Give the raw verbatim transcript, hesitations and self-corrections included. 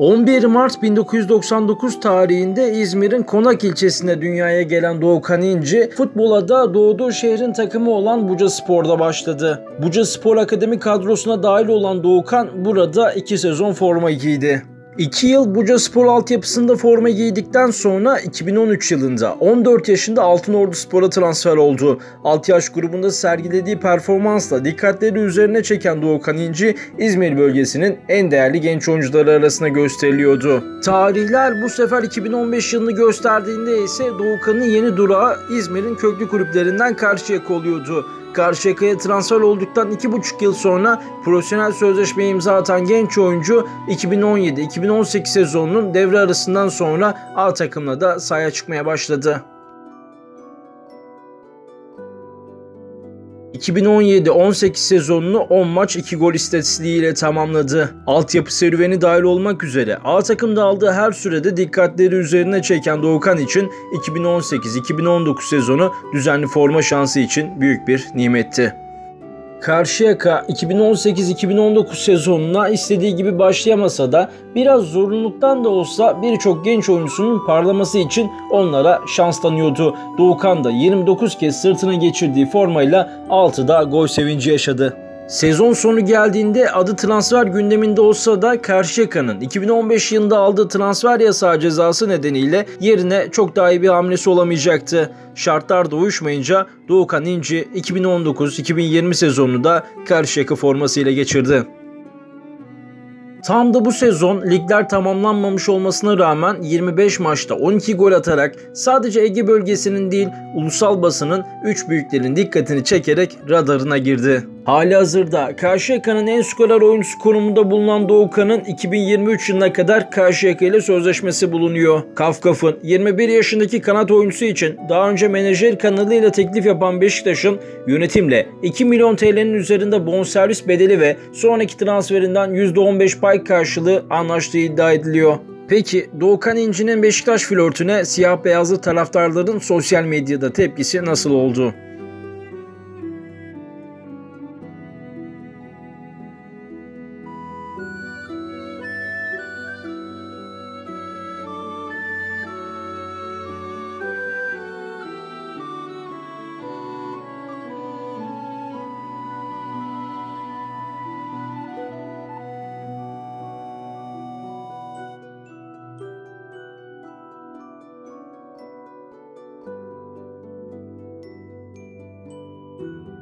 on bir Mart bin dokuz yüz doksan dokuz tarihinde İzmir'in Konak ilçesinde dünyaya gelen Doğukan İnci, futbola da doğduğu şehrin takımı olan Bucaspor'da başladı. Bucaspor Akademi kadrosuna dahil olan Doğukan burada iki sezon forma giydi. iki yıl Bucaspor altyapısında forma giydikten sonra iki bin on üç yılında on dört yaşında Altınorduspor'a transfer oldu. altı yaş grubunda sergilediği performansla dikkatleri üzerine çeken Doğukan İnci, İzmir bölgesinin en değerli genç oyuncuları arasına gösteriliyordu. Tarihler bu sefer iki bin on beş yılını gösterdiğinde ise Doğukan'ın yeni durağı İzmir'in köklü kulüplerinden Karşıyaka oluyordu. Karşıyaka'ya transfer olduktan iki buçuk yıl sonra profesyonel sözleşmeye imza atan genç oyuncu iki bin on yedi iki bin on sekiz sezonunun devre arasından sonra A takımla da sahaya çıkmaya başladı. iki bin on yedi on sekiz sezonunu on maç iki gol istatistiğiyle tamamladı. Altyapı serüveni dahil olmak üzere A takımda aldığı her sürede dikkatleri üzerine çeken Doğukan için iki bin on sekiz iki bin on dokuz sezonu düzenli forma şansı için büyük bir nimetti. Karşıyaka iki bin on sekiz iki bin on dokuz sezonuna istediği gibi başlayamasa da biraz zorunluluktan da olsa birçok genç oyuncusunun parlaması için onlara şans tanıyordu. Doğukan da yirmi dokuz kez sırtına geçirdiği formayla altıda gol sevinci yaşadı. Sezon sonu geldiğinde adı transfer gündeminde olsa da Karşıyaka'nın iki bin on beş yılında aldığı transfer yasağı cezası nedeniyle yerine çok daha iyi bir hamlesi olamayacaktı. Şartlar da uyuşmayınca Doğukan İnci iki bin on dokuz iki bin yirmi sezonunu da Karşıyaka formasıyla geçirdi. Tam da bu sezon ligler tamamlanmamış olmasına rağmen yirmi beş maçta on iki gol atarak sadece Ege bölgesinin değil ulusal basının üç büyüklerin dikkatini çekerek radarına girdi. Halihazırda Karşıyaka'nın en skorer oyuncusu konumunda bulunan Doğukan'ın iki bin yirmi üç yılına kadar Karşıyaka ile sözleşmesi bulunuyor. Kafkaf'ın yirmi bir yaşındaki kanat oyuncusu için daha önce menajer kanalıyla teklif yapan Beşiktaş'ın yönetimle iki milyon T L'nin üzerinde bonservis bedeli ve sonraki transferinden yüzde on beş pay karşılığı anlaştığı iddia ediliyor. Peki Doğukan İnci'nin Beşiktaş flörtüne siyah beyazlı taraftarların sosyal medyada tepkisi nasıl oldu? Thank you.